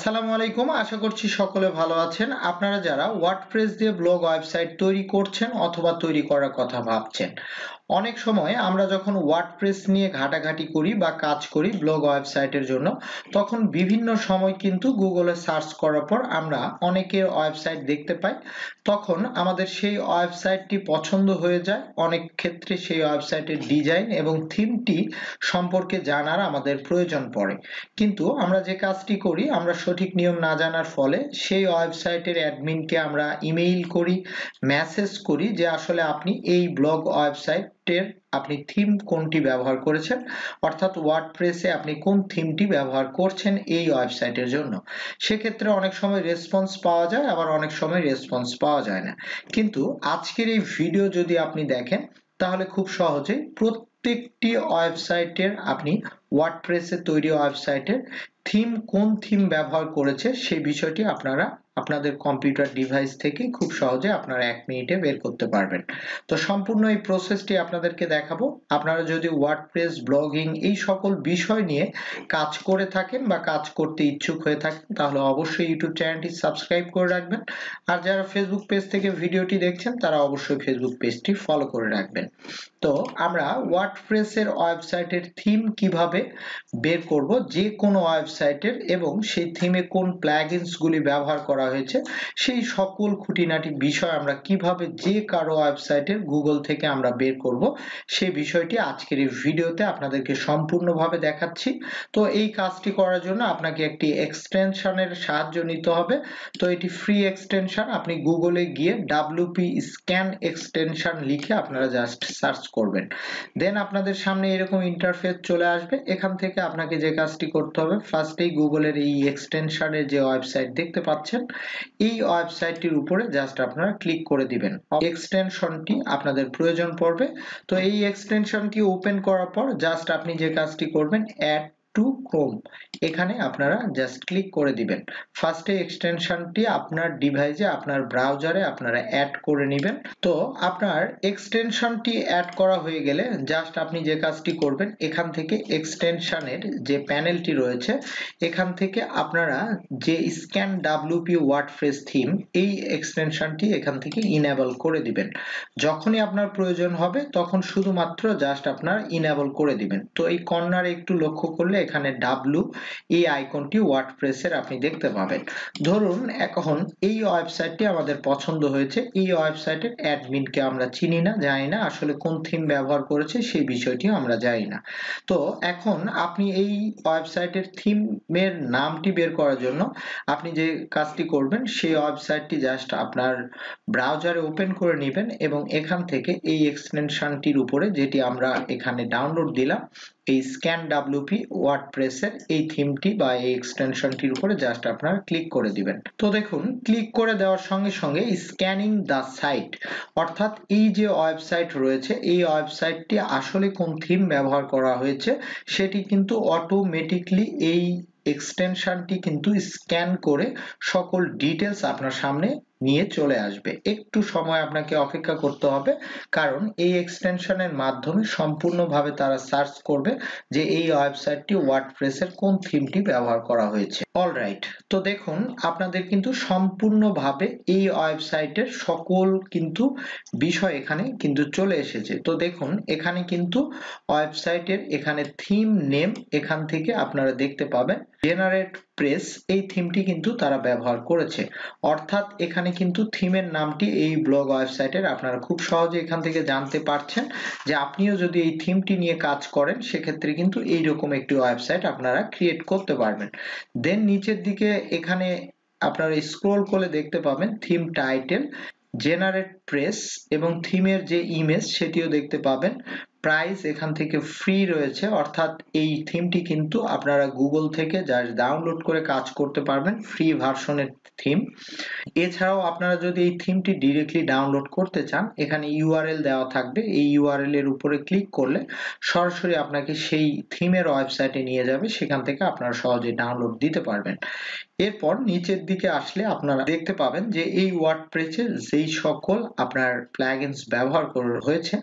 আসসালামু আলাইকুম, আশা করছি সকলে ভালো আছেন। আপনারা যারা ওয়ার্ডপ্রেস দিয়ে ব্লগ ওয়েবসাইট তৈরি করছেন অথবা তৈরি করার কথা ভাবছেন, অনেক সময় আমরা যখন ওয়ার্ডপ্রেস নিয়ে ঘাটাঘাটি করি বা কাজ করি ব্লগ ওয়েবসাইটের জন্য, তখন বিভিন্ন সময় কিন্তু গুগলে সার্চ করার পর আমরা অনেকের ওয়েবসাইট দেখতে পাই। তখন আমাদের সেই ওয়েবসাইটটি পছন্দ হয়ে যায়। অনেক ক্ষেত্রে সেই ওয়েবসাইটের ডিজাইন এবং থিমটি সম্পর্কে জানার আমাদের প্রয়োজন পড়ে, কিন্তু আমরা যে কাজটি করি আমরা সঠিক নিয়ম না জানার ফলে সেই ওয়েবসাইটের অ্যাডমিনকে আমরা ইমেইল করি, মেসেজ করি যে আসলে আপনি এই ব্লগ ওয়েবসাইটের আপনি থিম কোনটি ব্যবহার করেছেন, অর্থাৎ ওয়ার্ডপ্রেসে আপনি কোন থিমটি ব্যবহার করছেন এই ওয়েবসাইটের জন্য। সেক্ষেত্রে অনেক সময় রেসপন্স পাওয়া যায়, আবার অনেক সময় রেসপন্স পাওয়া যায় না। কিন্তু আজকের এই ভিডিও যদি আপনি দেখেন তাহলে খুব সহজেই প্রত্যেকটি ওয়েবসাইটের আপনি ওয়ার্ডপ্রেসে তৈরি ওয়েবসাইটের থিম কোন থিম ব্যবহার করেছে সেই বিষয়টি আপনারা আপনাদের কম্পিউটার ডিভাইস থেকে খুব সহজে আপনারা 1 মিনিটে বের করতে পারবেন। তো সম্পূর্ণ এই প্রসেসটি আপনাদেরকে দেখাবো। আপনারা যদি ওয়ার্ডপ্রেস, ব্লগিং এই সকল বিষয় নিয়ে কাজ করে থাকেন বা কাজ করতে ইচ্ছুক হয়ে থাকেন তাহলে অবশ্যই ইউটিউব চ্যানেলটি সাবস্ক্রাইব করে রাখবেন। আর যারা ফেসবুক পেজ থেকে ভিডিওটি দেখছেন তারা অবশ্যই ফেসবুক পেজটি ফলো করে রাখবেন। তো আমরা ওয়ার্ডপ্রেসের ওয়েবসাইটের থিম কিভাবে বের করব, যে কোনো ওয়েবসাইটের, এবং সেই থিমে কোন প্লাগইনসগুলি ব্যবহার করা হয়েছে সেই সকল খুঁটিনাটি বিষয় আমরা কিভাবে যে কারো ওয়েবসাইটের গুগল থেকে আমরা বের করব সেই বিষয়টি আজকের এই ভিডিওতে আপনাদেরকে সম্পূর্ণভাবে দেখাচ্ছি। তো এই কাজটি করার জন্য আপনাকে একটি এক্সটেনশনের সাহায্য নিতে হবে। তো এটি ফ্রি এক্সটেনশন, আপনি গুগলে গিয়ে WP স্ক্যান এক্সটেনশন লিখে আপনারা জাস্ট সার্চ করবেন, দেন আপনাদের সামনে এরকম ইন্টারফেস চলে আসবে। এখান থেকে আপনাকে যে কাজটি করতে হবে, ফার্স্টেই গুগলের এই এক্সটেনশনের যে ওয়েবসাইট দেখতে পাচ্ছেন এই ওয়েবসাইটটির উপরে জাস্ট আপনারা ক্লিক করে দিবেন। এক্সটেনশনটি আপনাদের প্রয়োজন পড়বে। তো এই এক্সটেনশনটি ওপেন করার পর জাস্ট আপনি যে কাজটি করবেন, অ্যাড টু ক্রোম, এখানে আপনারা জাস্ট ক্লিক করে দিবেন। ফার্স্টে এক্সটেনশনটি আপনার ডিভাইসে আপনার ব্রাউজারে আপনারা অ্যাড করে নেবেন। তো আপনার এক্সটেনশনটি অ্যাড করা হয়ে গেলে জাস্ট আপনি যে কাজটি করবেন, এখান থেকে এক্সটেনশনের যে প্যানেলটি রয়েছে এখান থেকে আপনারা যে স্ক্যান WP ওয়ার্ডপ্রেস থিম এই এক্সটেনশনটি এখান থেকে ইনেবল করে দিবেন। যখনই আপনার প্রয়োজন হবে তখন শুধুমাত্র জাস্ট আপনার ইনেবল করে দিবেন। তো এই কর্নারে একটু লক্ষ্য করলে এখানে W এই আইকনটি ওয়ার্ডপ্রেসের আপনি দেখতে পাবেন। ধরুন এখন এই ওয়েবসাইটটি আমাদের পছন্দ হয়েছে, এই ওয়েবসাইটের অ্যাডমিনকে আমরা চিনি না, জানি না আসলে কোন থিম ব্যবহার করেছে সেই বিষয়টি আমরা জানি না। তো এখন আপনি এই ওয়েবসাইটের থিমের নামটি বের করার জন্য আপনি যে কাজটি করবেন সেই ওয়েবসাইটটি জাস্ট আপনার ব্রাউজারে ওপেন করে নেবেন এবং এখান থেকে এই এক্সটেনশনটির উপরে যেটি আমরা এখানে ডাউনলোড দিলাম এই স্ক্যান WP ওয়ার্ডপ্রেসের এই থিমটি বা এই এক্সটেনশনটির উপরে জাস্ট আপনারা ক্লিক করে দিবেন। তো দেখুন ক্লিক করে দেওয়ার সঙ্গে সঙ্গে স্ক্যানিং দ্য সাইট, অর্থাৎ এই যে ওয়েবসাইট রয়েছে এই ওয়েবসাইটটি আসলে কোন থিম ব্যবহার করা হয়েছে সেটি কিন্তু অটোমেটিকলি এই এক্সটেনশনটি কিন্তু স্ক্যান করে সকল ডিটেলস আপনার সামনে নিয়ে চলে আসবে। একটু সময় আপনাকে অপেক্ষা করতে হবে, কারণ এই এক্সটেনশনের মাধ্যমে সম্পূর্ণভাবে তারা সার্চ করবে যে এই ওয়েবসাইটটি ওয়ার্ডপ্রেসের কোন থিমটি ব্যবহার করা হয়েছে। অলরাইট, তো দেখুন আপনাদের কিন্তু সম্পূর্ণভাবে এই ওয়েবসাইটের সকল কিন্তু বিষয় এখানে কিন্তু চলে এসেছে। তো দেখুন এখানে কিন্তু ওয়েবসাইটের এখানে থিম নেম এখান থেকে আপনারা দেখতে পাবেন জেনারেট প্রেস এই থিমটি কিন্তু তারা ব্যবহার করেছে, অর্থাৎ এখানে কিন্তু থিমের নামটি এই ব্লগ ওয়েবসাইটের আপনারা খুব সহজে এখান থেকে জানতে পারছেন যে আপনিও যদি এই থিমটি নিয়ে কাজ করেন সেক্ষেত্রে কিন্তু এইরকম একটি ওয়েবসাইট আপনারা ক্রিয়েট করতে পারবেন। দেন নিচের দিকে এখানে আপনারা স্ক্রল করে দেখতে পাবেন থিম টাইটেল, জেনারেট প্রেস এবং থিমের যে ইমেজ সেটিও দেখতে পাবেন। প্রাইস এখান থেকে ফ্রি রয়েছে, অর্থাৎ এই থিমটি কিন্তু আপনারা গুগল থেকে জাস্ট ডাউনলোড করে কাজ করতে পারবেন, ফ্রি ভার্সনের থিম। এছাড়াও আপনারা যদি এই থিমটি ডিরেক্টলি ডাউনলোড করতে চান এখানে ইউআরএল দেওয়া থাকবে, এই ইউআরএল এর উপরে ক্লিক করলে সরাসরি আপনাকে সেই থিমের ওয়েবসাইটে নিয়ে যাবে, সেখান থেকে আপনারা সহজে ডাউনলোড দিতে পারবেন। এরপর নিচের দিকে আসলে আপনারা দেখতে পাবেন যে এই ওয়ার্ডপ্রেসে যেই সকল আপনার প্লাগইনস ব্যবহার করা হয়েছে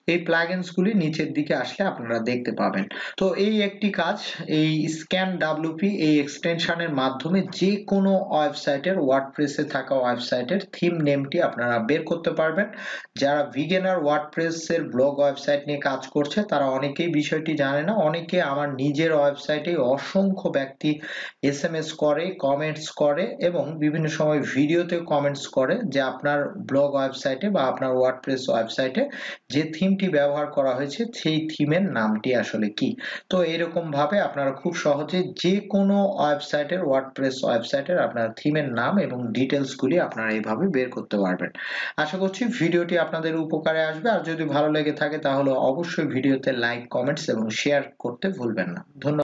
এই প্লাগইনস গুলি নিচের দিকে আসলে আপনারা দেখতে পাবেন। তো এই একটি কাজ, এই স্ক্যান ডাব্লিউপি এই এক্সটেনশনের মাধ্যমে যে কোনো ওয়েবসাইটের ওয়ার্ডপ্রেসে থাকা ওয়েবসাইটের থিম নেমটি আপনারা বের করতে পারবেন। যারা বিগিনার ওয়ার্ডপ্রেসের ব্লগ ওয়েবসাইট নিয়ে কাজ করছে তারা অনেকেই বিষয়টি জানে না। অনেকে আমার নিজের ওয়েবসাইটে অসংখ্য ব্যক্তি এসএমএস করে, কমেন্টস করে এবং বিভিন্ন সময় ভিডিওতে কমেন্টস করে যে আপনার ব্লগ ওয়েবসাইটে বা আপনার ওয়ার্ডপ্রেস ওয়েবসাইটে যে থিমটি ব্যবহার করা হয়েছে সেই থিমের নামটি আসলে কি। তো এরকম ভাবে আপনারা খুব সহজে যে কোনো ওয়েবসাইটের ওয়ার্ডপ্রেস ওয়েবসাইটের আপনার থিমের নাম এবং ডিটেলস গুলি আপনারা এইভাবে বের করতে পারবেন। আশা করছি ভিডিওটি আপনাদের উপকারে আসবে, আর যদি ভালো লেগে থাকে তাহলে অবশ্যই ভিডিওতে লাইক, কমেন্টস এবং শেয়ার করতে ভুলবেন না। ধন্যবাদ।